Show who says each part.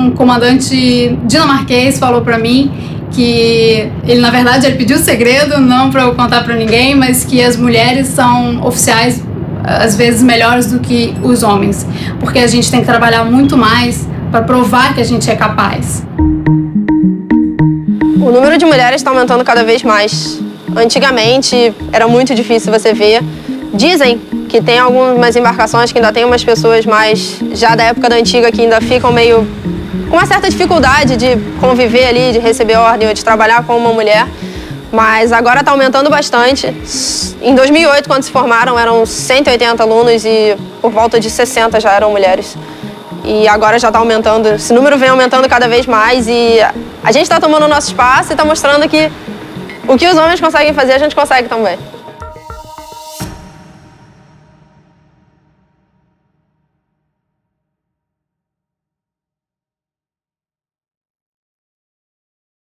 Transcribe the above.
Speaker 1: um comandante dinamarquês falou para mim que ele, na verdade, ele pediu segredo, não para eu contar para ninguém, mas que as mulheres são oficiais às vezes melhores do que os homens, porque a gente tem que trabalhar muito mais para provar que a gente é capaz.
Speaker 2: O número de mulheres está aumentando cada vez mais. Antigamente era muito difícil você ver. Dizem que tem algumas embarcações que ainda tem umas pessoas mais, já da época da antiga, que ainda ficam meio com uma certa dificuldade de conviver ali, de receber ordem ou de trabalhar com uma mulher. Mas agora está aumentando bastante. Em 2008, quando se formaram, eram 180 alunos e por volta de 60 já eram mulheres. E agora já está aumentando, esse número vem aumentando cada vez mais e a gente está tomando o nosso espaço e está mostrando que o que os homens conseguem fazer, a gente consegue também.